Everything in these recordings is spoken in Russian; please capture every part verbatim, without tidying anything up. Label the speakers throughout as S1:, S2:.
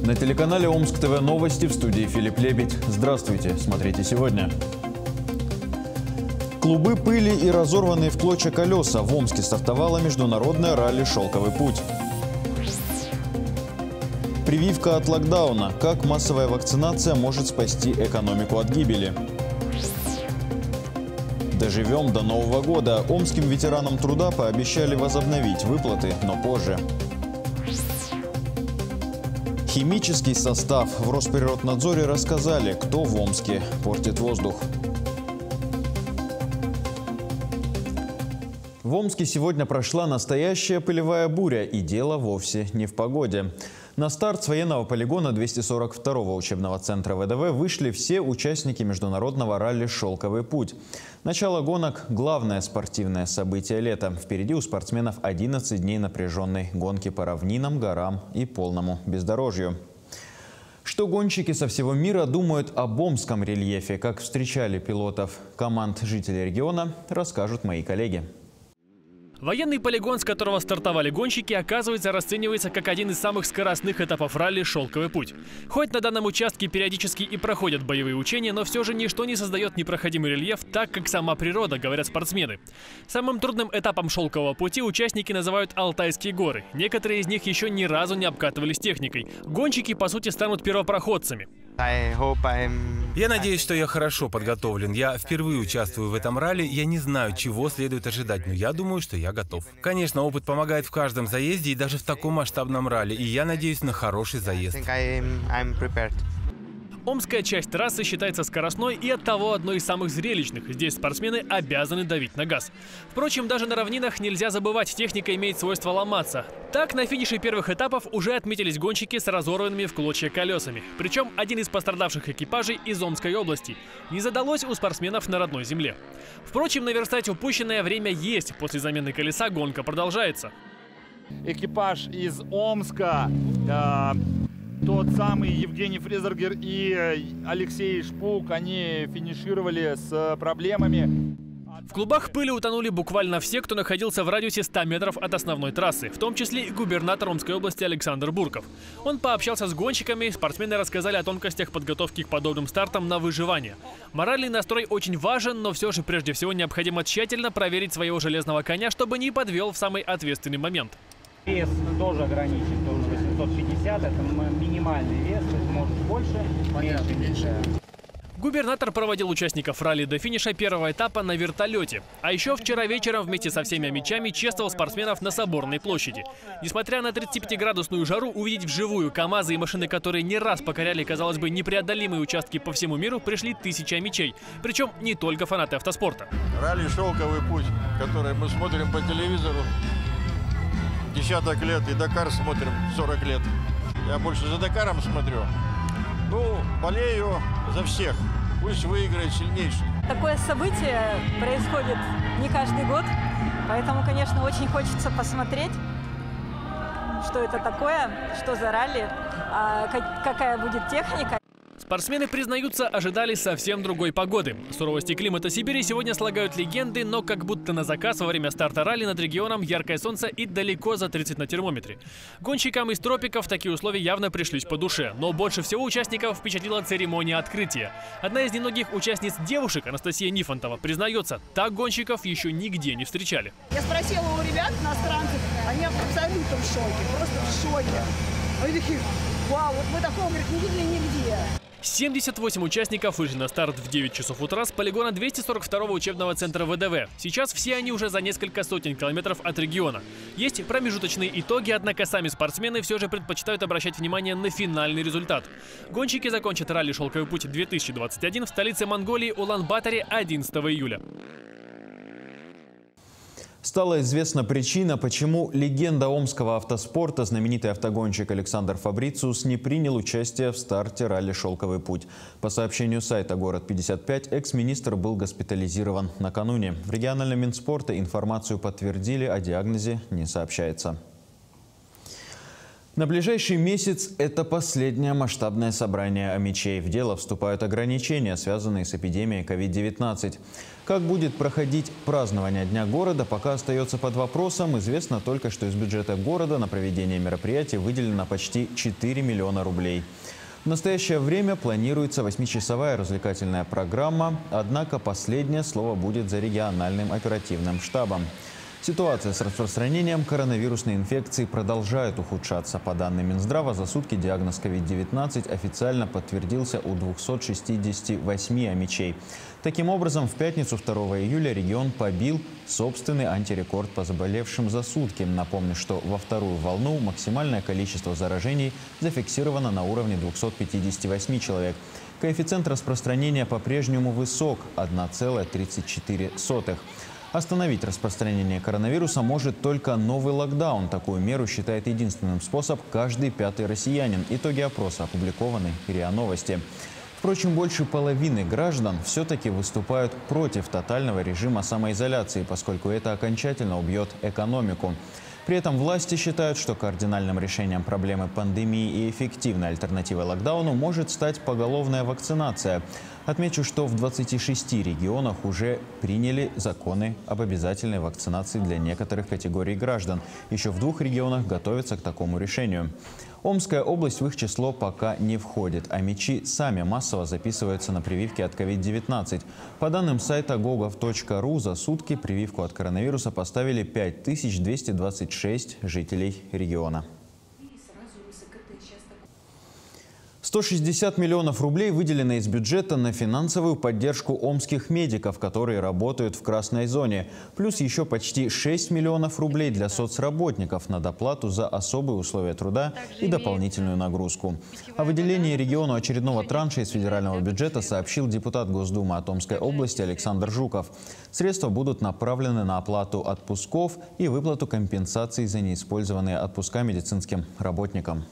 S1: На телеканале Омск ТВ новости, в студии Филипп Лебедь. Здравствуйте, смотрите сегодня. Клубы пыли и разорванные в клочья колеса. В Омске стартовало международное ралли «Шелковый путь». Прививка от локдауна. Как массовая вакцинация может спасти экономику от гибели. Доживем до Нового года. Омским ветеранам труда пообещали возобновить выплаты, но позже. Химический состав. В Росприроднадзоре рассказали, кто в Омске портит воздух. В Омске сегодня прошла настоящая пылевая буря, и дело вовсе не в погоде. На старт с военного полигона двести сорок второго учебного центра ВДВ вышли все участники международного ралли «Шелковый путь». Начало гонок – главное спортивное событие лета. Впереди у спортсменов одиннадцать дней напряженной гонки по равнинам, горам и полному бездорожью. Что гонщики со всего мира думают об омском рельефе, как встречали пилотов команд жителей региона, расскажут мои коллеги.
S2: Военный полигон, с которого стартовали гонщики, оказывается, расценивается как один из самых скоростных этапов ралли «Шелковый путь». Хоть на данном участке периодически и проходят боевые учения, но все же ничто не создает непроходимый рельеф, так как сама природа, говорят спортсмены. Самым трудным этапом «Шелкового пути» участники называют Алтайские горы. Некоторые из них еще ни разу не обкатывались техникой. Гонщики, по сути, станут первопроходцами.
S3: Я надеюсь, что я хорошо подготовлен. Я впервые участвую в этом ралли. Я не знаю, чего следует ожидать, но я думаю, что я готов. Конечно, опыт помогает в каждом заезде и даже в таком масштабном ралли. И я надеюсь на хороший заезд.
S2: Омская часть трассы считается скоростной и оттого одной из самых зрелищных. Здесь спортсмены обязаны давить на газ. Впрочем, даже на равнинах нельзя забывать, техника имеет свойство ломаться. Так, на финише первых этапов уже отметились гонщики с разорванными в клочья колесами. Причем один из пострадавших экипажей из Омской области. Не задалось у спортсменов на родной земле. Впрочем, наверстать упущенное время есть. После замены колеса гонка продолжается.
S4: Экипаж из Омска, э тот самый Евгений Фрезергер и Алексей Шпук, они финишировали с проблемами.
S2: В клубах пыли утонули буквально все, кто находился в радиусе ста метров от основной трассы, в том числе и губернатор Омской области Александр Бурков. Он пообщался с гонщиками, спортсмены рассказали о тонкостях подготовки к подобным стартам на выживание. Моральный настрой очень важен, но все же прежде всего необходимо тщательно проверить своего железного коня, чтобы не подвел в самый ответственный момент.
S5: Вес тоже ограничен, тоже восемьсот пятьдесят, это минимальный вес, то есть может больше, меньше, меньше.
S2: Губернатор проводил участников ралли до финиша первого этапа на вертолете. А еще вчера вечером вместе со всеми омичами чествовал спортсменов на Соборной площади. Несмотря на тридцатипятиградусную жару, увидеть вживую КАМАЗы и машины, которые не раз покоряли, казалось бы, непреодолимые участки по всему миру, пришли тысячи омичей. Причем не только фанаты автоспорта.
S6: Ралли «Шелковый путь», который мы смотрим по телевизору десяток лет, и Дакар смотрим сорок лет. Я больше за Дакаром смотрю. Ну, болею за всех. Пусть выиграет сильнейший.
S7: Такое событие происходит не каждый год, поэтому, конечно, очень хочется посмотреть, что это такое, что за ралли, какая будет техника.
S2: Спортсмены, признаются, ожидали совсем другой погоды. Суровости климата Сибири сегодня слагают легенды, но как будто на заказ во время старта ралли над регионом яркое солнце и далеко за тридцать на термометре. Гонщикам из тропиков такие условия явно пришлись по душе, но больше всего участников впечатлила церемония открытия. Одна из немногих участниц девушек, Анастасия Нифонтова, признается, так гонщиков еще нигде не встречали.
S8: Я спросила у ребят, иностранцев, они абсолютно в шоке, просто в шоке. Они такие: вау, вот мы такого, говорит, не видели нигде.
S2: семьдесят восемь участников вышли на старт в девять часов утра с полигона двести сорок второго учебного центра ВДВ. Сейчас все они уже за несколько сотен километров от региона. Есть промежуточные итоги, однако сами спортсмены все же предпочитают обращать внимание на финальный результат. Гонщики закончат ралли «Шелковый путь две тысячи двадцать один в столице Монголии Улан-Баторе одиннадцатого июля.
S1: Стала известна причина, почему легенда омского автоспорта, знаменитый автогонщик Александр Фабрициус, не принял участие в старте ралли «Шелковый путь». По сообщению сайта «Город пятьдесят пять», экс-министр был госпитализирован накануне. В региональном Минспорте информацию подтвердили, о диагнозе не сообщается. На ближайший месяц это последнее масштабное собрание омичей. В дело вступают ограничения, связанные с эпидемией ковид девятнадцать. Как будет проходить празднование Дня города, пока остается под вопросом. Известно только, что из бюджета города на проведение мероприятий выделено почти четыре миллиона рублей. В настоящее время планируется восьмичасовая развлекательная программа, однако последнее слово будет за региональным оперативным штабом. Ситуация с распространением коронавирусной инфекции продолжает ухудшаться. По данным Минздрава, за сутки диагноз ковид девятнадцать официально подтвердился у двухсот шестидесяти восьми омичей. Таким образом, в пятницу второго июля регион побил собственный антирекорд по заболевшим за сутки. Напомню, что во вторую волну максимальное количество заражений зафиксировано на уровне двухсот пятидесяти восьми человек. Коэффициент распространения по-прежнему высок – одна целая тридцать четыре сотых. Остановить распространение коронавируса может только новый локдаун. Такую меру считает единственным способ каждый пятый россиянин. Итоги опроса опубликованы в РИА Новости. Впрочем, больше половины граждан все-таки выступают против тотального режима самоизоляции, поскольку это окончательно убьет экономику. При этом власти считают, что кардинальным решением проблемы пандемии и эффективной альтернативой локдауну может стать поголовная вакцинация. Отмечу, что в двадцати шести регионах уже приняли законы об обязательной вакцинации для некоторых категорий граждан. Еще в двух регионах готовятся к такому решению. Омская область в их число пока не входит. Омичи сами массово записываются на прививки от ковид девятнадцать. По данным сайта гогов точка ру, за сутки прививку от коронавируса поставили пять тысяч двести двадцать шесть жителей региона. сто шестьдесят миллионов рублей выделено из бюджета на финансовую поддержку омских медиков, которые работают в красной зоне. Плюс еще почти шесть миллионов рублей для соцработников на доплату за особые условия труда и дополнительную нагрузку. О выделении региону очередного транша из федерального бюджета сообщил депутат Госдумы от Омской области Александр Жуков. Средства будут направлены на оплату отпусков и выплату компенсаций за неиспользованные отпуска медицинским работникам.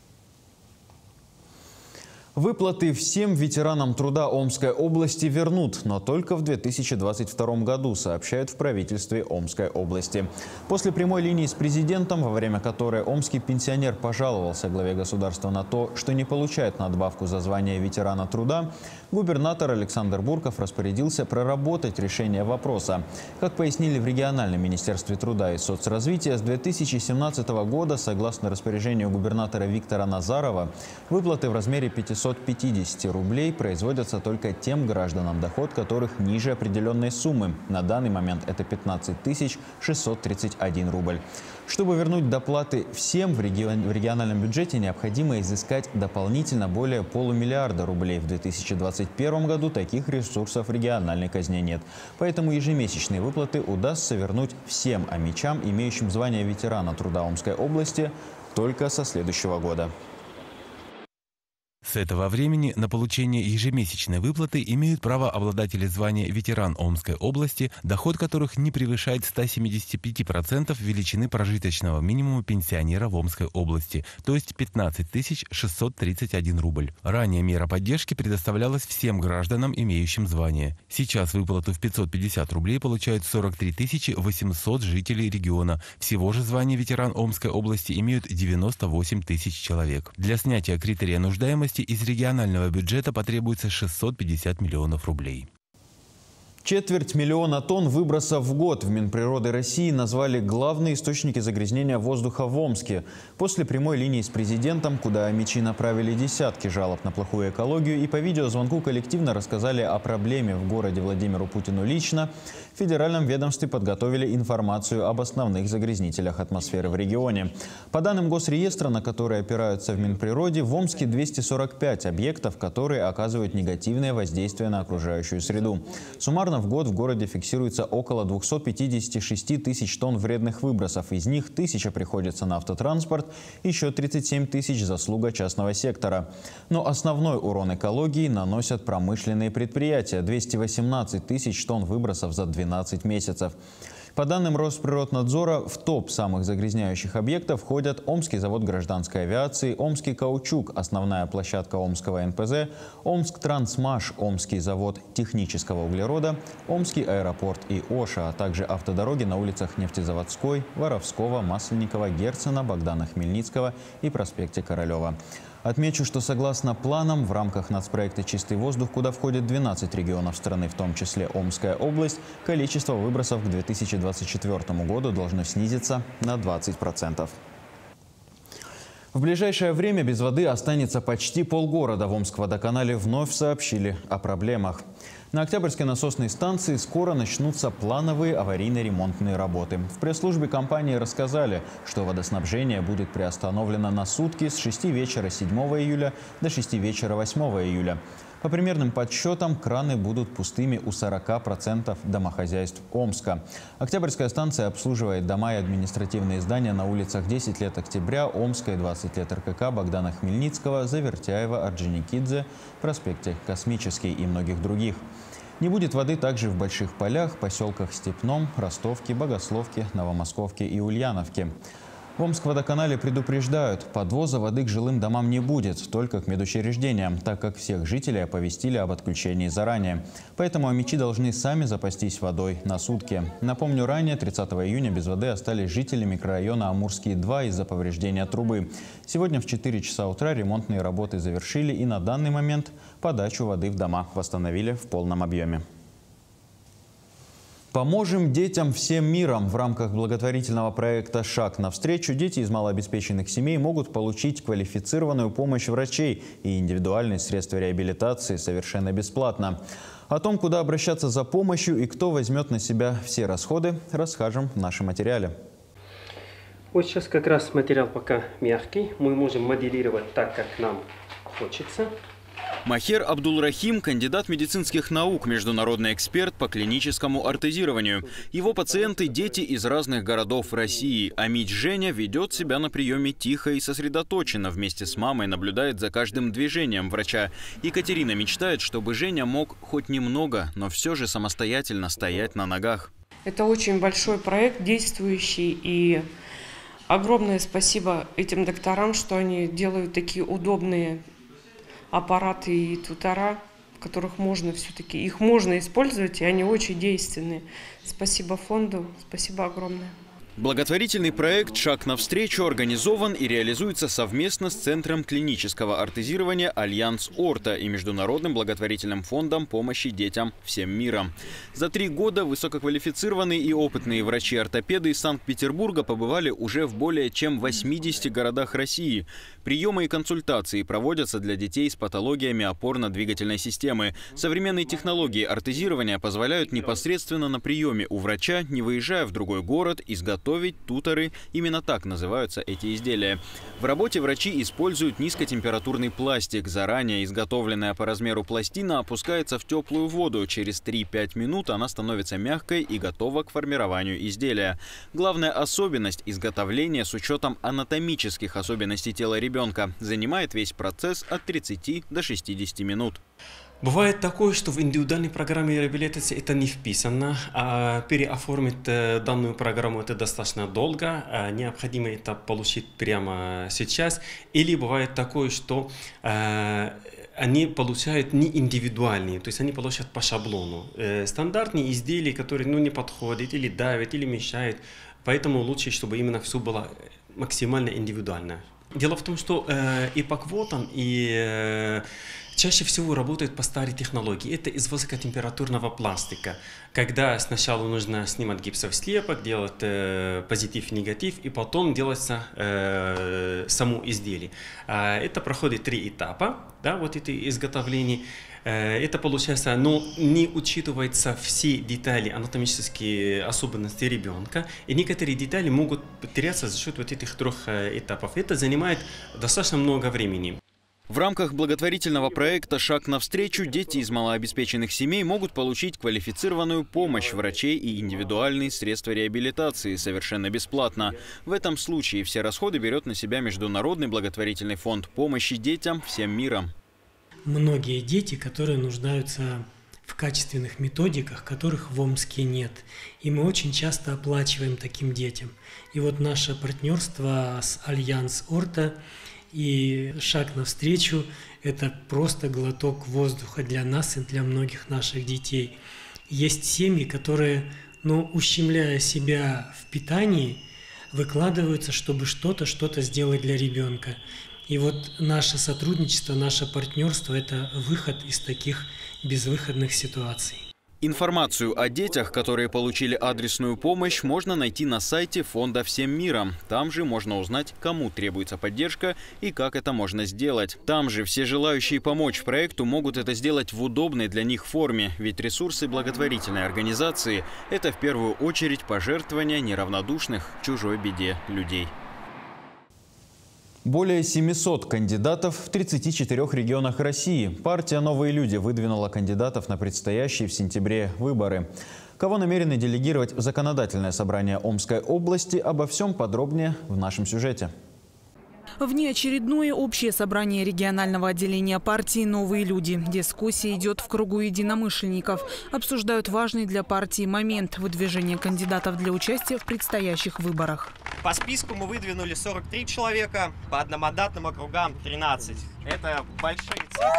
S1: Выплаты всем ветеранам труда Омской области вернут, но только в две тысячи двадцать втором году, сообщают в правительстве Омской области. После прямой линии с президентом, во время которой омский пенсионер пожаловался главе государства на то, что не получает надбавку за звание ветерана труда, губернатор Александр Бурков распорядился проработать решение вопроса. Как пояснили в региональном министерстве труда и соцразвития, с две тысячи семнадцатого года, согласно распоряжению губернатора Виктора Назарова, выплаты в размере пятисот пятидесяти рублей производятся только тем гражданам, доход которых ниже определенной суммы. На данный момент это пятнадцать тысяч шестьсот тридцать один рубль. Чтобы вернуть доплаты всем, в, регион, в региональном бюджете необходимо изыскать дополнительно более полумиллиарда рублей. В две тысячи двадцать первом году таких ресурсов в региональной казне нет. Поэтому ежемесячные выплаты удастся вернуть всем омичам, имеющим звание ветерана труда Омской области, только со следующего года.
S3: С этого времени на получение ежемесячной выплаты имеют право обладатели звания ветеран Омской области, доход которых не превышает ста семидесяти пяти процентов величины прожиточного минимума пенсионера в Омской области, то есть пятнадцать тысяч шестьсот тридцать один рубль. Ранее мера поддержки предоставлялась всем гражданам, имеющим звание. Сейчас выплату в пятьсот пятьдесят рублей получают сорок три тысячи восемьсот жителей региона. Всего же звание ветеран Омской области имеют девяносто восемь тысяч человек. Для снятия критерия нуждаемости из регионального бюджета потребуется шестьсот пятьдесят миллионов рублей.
S1: Четверть миллиона тонн выбросов в год в Минприроды России назвали главные источники загрязнения воздуха в Омске. После прямой линии с президентом, куда омичи направили десятки жалоб на плохую экологию и по видеозвонку коллективно рассказали о проблеме в городе Владимиру Путину лично, в федеральном ведомстве подготовили информацию об основных загрязнителях атмосферы в регионе. По данным Госреестра, на которые опираются в Минприроде, в Омске двести сорок пять объектов, которые оказывают негативное воздействие на окружающую среду. Суммарно в год в городе фиксируется около двухсот пятидесяти шести тысяч тонн вредных выбросов. Из них тысяча приходится на автотранспорт, еще тридцать семь тысяч – заслуга частного сектора. Но основной урон экологии наносят промышленные предприятия – двести восемнадцать тысяч тонн выбросов за двенадцать месяцев. По данным Росприроднадзора, в топ самых загрязняющих объектов входят Омский завод гражданской авиации, Омский каучук, основная площадка Омского эн пэ зэ, Омсктрансмаш, Омский завод технического углерода, Омский аэропорт и Оша, а также автодороги на улицах Нефтезаводской, Воровского, Масленникова, Герцена, Богдана Хмельницкого и проспекте Королева. Отмечу, что согласно планам, в рамках нацпроекта «Чистый воздух», куда входит двенадцать регионов страны, в том числе Омская область, количество выбросов к две тысячи двадцать четвёртому году должно снизиться на двадцать процентов. В ближайшее время без воды останется почти полгорода. В Омскводоканале вновь сообщили о проблемах. На Октябрьской насосной станции скоро начнутся плановые аварийно-ремонтные работы. В пресс-службе компании рассказали, что водоснабжение будет приостановлено на сутки с шести вечера седьмого июля до шести вечера восьмого июля. По примерным подсчетам, краны будут пустыми у сорока процентов домохозяйств Омска. Октябрьская станция обслуживает дома и административные здания на улицах десять лет Октября, Омской, двадцать лет эр ка ка, Богдана Хмельницкого, Завертяева, Орджоникидзе, проспекте Космический и многих других. Не будет воды также в Больших Полях, поселках Степном, Ростовке, Богословке, Новомосковке и Ульяновке. В Омскводоканале предупреждают, подвоза воды к жилым домам не будет, только к медучреждениям, так как всех жителей оповестили об отключении заранее. Поэтому омичи должны сами запастись водой на сутки. Напомню, ранее тридцатого июня без воды остались жители микрорайона Амурский-два из-за повреждения трубы. Сегодня в четыре часа утра ремонтные работы завершили и на данный момент подачу воды в дома восстановили в полном объеме. Поможем детям всем миром. В рамках благотворительного проекта «Шаг навстречу» дети из малообеспеченных семей могут получить квалифицированную помощь врачей и индивидуальные средства реабилитации совершенно бесплатно. О том, куда обращаться за помощью и кто возьмет на себя все расходы, расскажем в нашем материале.
S9: Вот сейчас как раз материал пока мягкий. Мы можем моделировать так, как нам хочется.
S1: Махер Абдулрахим – кандидат медицинских наук, международный эксперт по клиническому ортезированию. Его пациенты – дети из разных городов России. А Мить Женя ведет себя на приеме тихо и сосредоточенно. Вместе с мамой наблюдает за каждым движением врача. Екатерина мечтает, чтобы Женя мог хоть немного, но все же самостоятельно стоять на ногах.
S10: Это очень большой проект, действующий, и огромное спасибо этим докторам, что они делают такие удобные аппараты и тутора, в которых можно все-таки, их можно использовать, и они очень действенные. Спасибо фонду, спасибо огромное.
S1: Благотворительный проект «Шаг навстречу» организован и реализуется совместно с Центром клинического ортезирования «Альянс Орто» и Международным благотворительным фондом помощи детям всем миром. За три года высококвалифицированные и опытные врачи-ортопеды из Санкт-Петербурга побывали уже в более чем восьмидесяти городах России. Приемы и консультации проводятся для детей с патологиями опорно-двигательной системы. Современные технологии ортезирования позволяют непосредственно на приеме у врача, не выезжая в другой город, изготовить туторы. Именно так называются эти изделия. В работе врачи используют низкотемпературный пластик. Заранее изготовленная по размеру пластина опускается в теплую воду. Через три-пять минут она становится мягкой и готова к формированию изделия. Главная особенность изготовления с учетом анатомических особенностей тела ребенка. Занимает весь процесс от тридцати до шестидесяти минут.
S9: Бывает такое, что в индивидуальной программе реабилитации это не вписано. А переоформить данную программу это достаточно долго. А необходимо это получить прямо сейчас. Или бывает такое, что а, они получают не индивидуальные, то есть они получают по шаблону. Э, стандартные изделия, которые ну, не подходят, или давят, или мешают. Поэтому лучше, чтобы именно все было максимально индивидуально. Дело в том, что э, и по квотам, и э, чаще всего работают по старой технологии. Это из высокотемпературного пластика. Когда сначала нужно снимать гипсовый слепок, делать э, позитив и негатив, и потом делается э, само изделие. Э, это проходит три этапа, да, вот это изготовление. Э, это получается, но не учитываются все детали, анатомические особенности ребенка. И некоторые детали могут потеряться за счет вот этих трех э, этапов. Это занимает достаточно много времени.
S1: В рамках благотворительного проекта «Шаг навстречу» дети из малообеспеченных семей могут получить квалифицированную помощь врачей и индивидуальные средства реабилитации совершенно бесплатно. В этом случае все расходы берет на себя Международный благотворительный фонд помощи детям всем миром.
S11: Многие дети, которые нуждаются в качественных методиках, которых в Омске нет. И мы очень часто оплачиваем таким детям. И вот наше партнерство с Альянс Орта и шаг навстречу – это просто глоток воздуха для нас и для многих наших детей. Есть семьи, которые, ну, ущемляя себя в питании, выкладываются, чтобы что-то, что-то сделать для ребенка. И вот наше сотрудничество, наше партнерство – это выход из таких безвыходных ситуаций.
S1: Информацию о детях, которые получили адресную помощь, можно найти на сайте фонда «Всем миром». Там же можно узнать, кому требуется поддержка и как это можно сделать. Там же все желающие помочь проекту могут это сделать в удобной для них форме, ведь ресурсы благотворительной организации – это в первую очередь пожертвования неравнодушных к чужой беде людей. Более семисот кандидатов в тридцати четырёх регионах России. Партия «Новые люди» выдвинула кандидатов на предстоящие в сентябре выборы. Кого намерены делегировать в законодательное собрание Омской области, обо всем подробнее в нашем сюжете.
S12: Внеочередное общее собрание регионального отделения партии «Новые люди». Дискуссия идет в кругу единомышленников. Обсуждают важный для партии момент – выдвижения кандидатов для участия в предстоящих выборах.
S13: По списку мы выдвинули сорок три человека, по одномандатным округам тринадцать. Это большие цифры.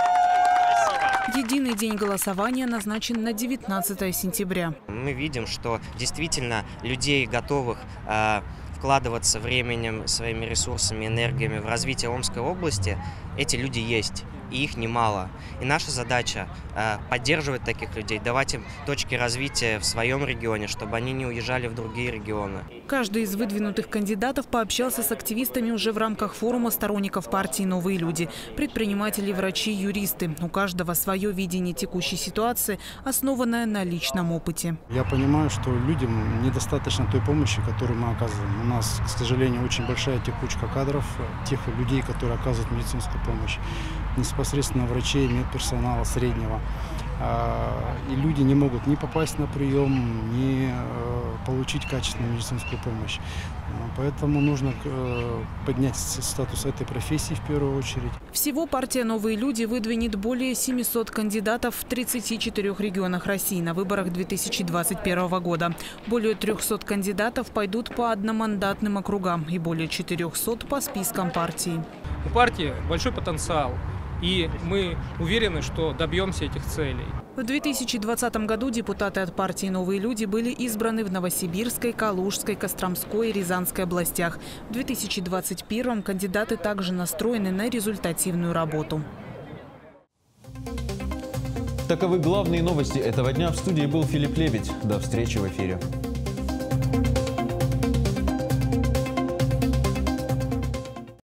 S12: Единый день голосования назначен на девятнадцатое сентября.
S14: Мы видим, что действительно людей, готовых э, вкладываться временем, своими ресурсами, энергиями в развитие Омской области, эти люди есть. И их немало. И наша задача э, поддерживать таких людей, давать им точки развития в своем регионе, чтобы они не уезжали в другие регионы.
S12: Каждый из выдвинутых кандидатов пообщался с активистами уже в рамках форума сторонников партии «Новые люди». Предприниматели, врачи, юристы. У каждого свое видение текущей ситуации, основанное на личном опыте.
S15: Я понимаю, что людям недостаточно той помощи, которую мы оказываем. У нас, к сожалению, очень большая текучка кадров, тех людей, которые оказывают медицинскую помощь. Непосредственно врачей, медперсонала среднего. И люди не могут ни попасть на прием, ни получить качественную медицинскую помощь. Поэтому нужно поднять статус этой профессии в первую очередь.
S12: Всего партия «Новые люди» выдвинет более семисот кандидатов в тридцати четырёх регионах России на выборах две тысячи двадцать первого года. Более трёхсот кандидатов пойдут по одномандатным округам и более четырёхсот по спискам партии.
S16: У партии большой потенциал. И мы уверены, что добьемся этих целей.
S12: В две тысячи двадцатом году депутаты от партии «Новые люди» были избраны в Новосибирской, Калужской, Костромской и Рязанской областях. В две тысячи двадцать первом кандидаты также настроены на результативную работу.
S1: Таковы главные новости этого дня. В студии был Филипп Лебедь. До встречи в эфире.